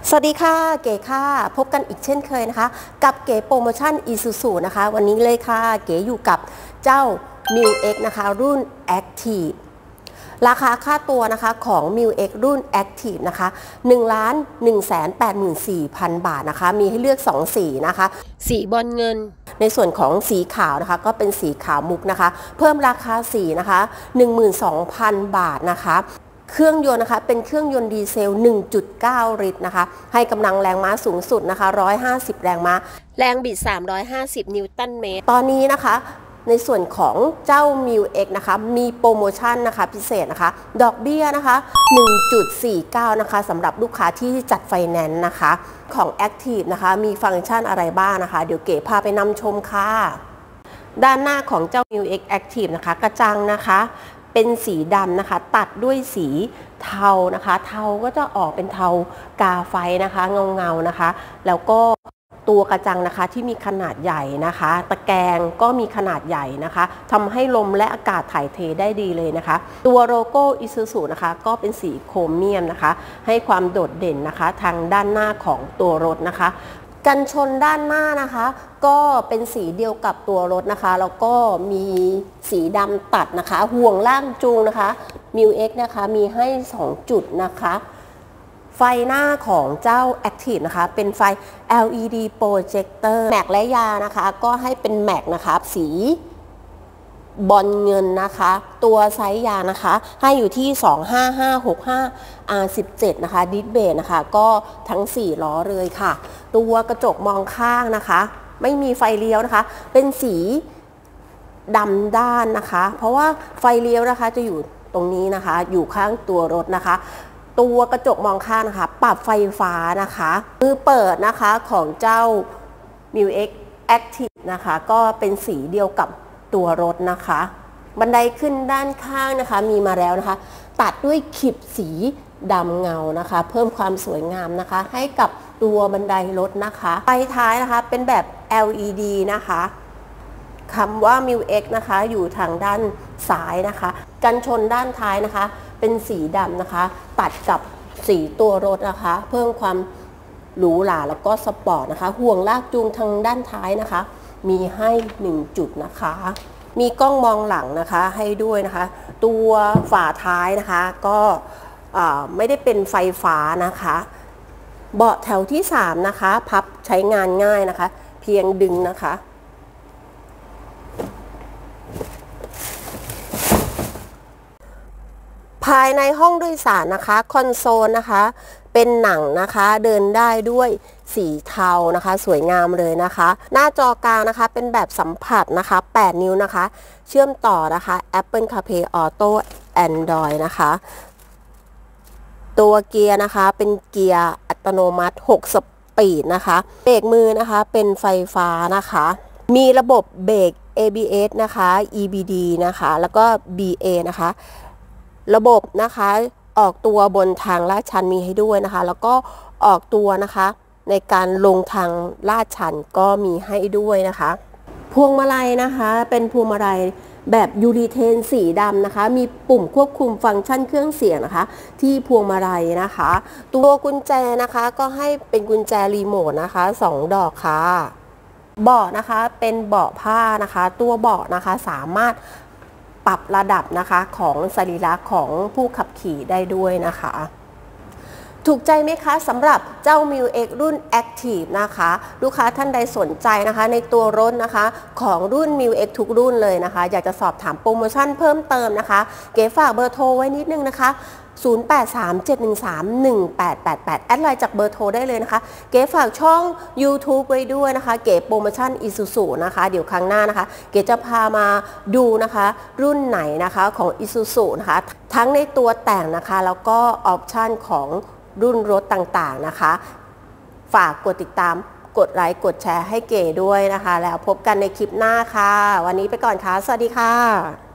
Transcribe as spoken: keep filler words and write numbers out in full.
สวัสดีค่ะเก๋ค่ะพบกันอีกเช่นเคยนะคะกับเก๋โปรโมชั่น Isuzu นะคะวันนี้เลยค่ะเก๋อยู่กับเจ้า มิว เอ็กซ์ นะคะรุ่น Active ราคาค่าตัวนะคะของ มิว เอ็กซ์ รุ่น Active นะคะ หนึ่งล้านหนึ่งแสนแปดหมื่นสี่พัน บาทนะคะมีให้เลือกสองสีนะคะสีบอลเงินในส่วนของสีขาวนะคะก็เป็นสีขาวมุกนะคะเพิ่มราคาสีนะคะ หนึ่งหมื่นสองพัน บาทนะคะเครื่องยนต์นะคะเป็นเครื่องยนต์ดีเซล หนึ่งจุดเก้า ลิตรนะคะให้กำลังแรงม้าสูงสุดนะคะหนึ่งร้อยห้าสิบแรงม้าแรงบิดสามร้อยห้าสิบนิวตันเมตรตอนนี้นะคะในส่วนของเจ้า มิว เอ็กซ์ นะคะมีโปรโมชั่นนะคะพิเศษนะคะดอกเบี้ยนะคะ หนึ่งจุดสี่เก้า นะคะสำหรับลูกค้าที่จัดไฟแนนซ์นะคะของ Active นะคะมีฟังก์ชันอะไรบ้างนะคะเดี๋ยวเก๋พาไปนำชมค่ะด้านหน้าของเจ้า มิว เอ็กซ์ Active นะคะกระจังนะคะเป็นสีดำนะคะตัดด้วยสีเทานะคะเทาก็จะออกเป็นเทากาไฟนะคะเงาเงานะคะแล้วก็ตัวกระจังนะคะที่มีขนาดใหญ่นะคะตะแกรงก็มีขนาดใหญ่นะคะทำให้ลมและอากาศถ่ายเทได้ดีเลยนะคะตัวโลโก้ Isuzu นะคะก็เป็นสีโครเมียมนะคะให้ความโดดเด่นนะคะทางด้านหน้าของตัวรถนะคะกันชนด้านหน้านะคะก็เป็นสีเดียวกับตัวรถนะคะแล้วก็มีสีดำตัดนะคะห่วงล่างจูงนะคะ มิว เอ็กซ์ นะคะมีให้สองจุดนะคะไฟหน้าของเจ้า Active นะคะเป็นไฟ แอล อี ดี Projector แม็กและยานะคะก็ให้เป็นแม็กนะคะสีบอลเงินนะคะตัวไซส์ยางนะคะให้อยู่ที่สองห้าห้าหกห้า อาร์ สิบเจ็ด นะคะดิสเบรกนะคะก็ทั้งสี่ล้อเลยค่ะตัวกระจกมองข้างนะคะไม่มีไฟเลี้ยวนะคะเป็นสีดำด้านนะคะเพราะว่าไฟเลี้ยวนะคะจะอยู่ตรงนี้นะคะอยู่ข้างตัวรถนะคะตัวกระจกมองข้างนะคะปรับไฟฟ้านะคะมือเปิดนะคะของเจ้า มิว เอ็กซ์ Active นะคะก็เป็นสีเดียวกับตัวรถนะคะบันไดขึ้นด้านข้างนะคะมีมาแล้วนะคะตัดด้วยขีดสีดำเงานะคะเพิ่มความสวยงามนะคะให้กับตัวบันไดรถนะคะไฟท้ายนะคะเป็นแบบ แอล อี ดี นะคะคำว่า มิว เอ็กซ์ นะคะอยู่ทางด้านซ้ายนะคะกันชนด้านท้ายนะคะเป็นสีดำนะคะตัดกับสีตัวรถนะคะเพิ่มความหรูหราแล้วก็สปอร์ตนะคะห่วงลากจูงทางด้านท้ายนะคะมีให้หนึ่งจุดนะคะมีกล้องมองหลังนะคะให้ด้วยนะคะตัวฝาท้ายนะคะก็ไม่ได้เป็นไฟฟ้านะคะเบาะแถวที่สามนะคะพับใช้งานง่ายนะคะเพียงดึงนะคะภายในห้องโดยสารนะคะคอนโซลนะคะเป็นหนังนะคะเดินได้ด้วยสีเทานะคะสวยงามเลยนะคะหน้าจอกลางนะคะเป็นแบบสัมผัสนะคะแปดนิ้วนะคะเชื่อมต่อนะคะ Apple CarPlay Auto Android นะคะตัวเกียร์นะคะเป็นเกียร์อัตโนมัติหกสปีดนะคะเบรกมือนะคะเป็นไฟฟ้านะคะมีระบบเบรก เอ บี เอส นะคะ อี บี ดี นะคะแล้วก็ บี เอ นะคะระบบนะคะออกตัวบนทางลาดชันมีให้ด้วยนะคะแล้วก็ออกตัวนะคะในการลงทางลาดชันก็มีให้ด้วยนะคะพวงมาลัยนะคะเป็นพวงมาลัยแบบยูริเทนสีดำนะคะมีปุ่มควบคุมฟังก์ชันเครื่องเสียงนะคะที่พวงมาลัยนะคะตัวกุญแจนะคะก็ให้เป็นกุญแจรีโมทนะคะสองดอกค่ะเบาะนะคะเป็นเบาะผ้านะคะตัวเบาะนะคะสามารถปรับระดับนะคะของสรีระของผู้ขับขี่ได้ด้วยนะคะถูกใจไหมคะสำหรับเจ้า มิว เอ็กซ์ รุ่น Active นะคะลูกค้าท่านใดสนใจนะคะในตัวรถนะคะของรุ่น มิว เอ็กซ์ ทุกรุ่นเลยนะคะอยากจะสอบถามโปรโมชั่นเพิ่มเติมนะคะเก๋ฝากเบอร์โทรไว้นิดนึงนะคะศูนย์ แปด สาม เจ็ด หนึ่ง สาม หนึ่ง แปด แปด แปดแอดไลน์จากเบอร์โทรได้เลยนะคะเก๋ฝากช่อง ยูทูบ ไว้ด้วยนะคะเก๋โปรโมชั่น Isuzu นะคะเดี๋ยวครั้งหน้านะคะเก๋จะพามาดูนะคะรุ่นไหนนะคะของ Isuzu นะคะทั้งในตัวแต่งนะคะแล้วก็ออปชั่นของรุ่นรถต่างๆนะคะฝากกดติดตามกดไลค์กดแชร์ให้เก๋ด้วยนะคะแล้วพบกันในคลิปหน้าค่ะวันนี้ไปก่อนค่ะสวัสดีค่ะ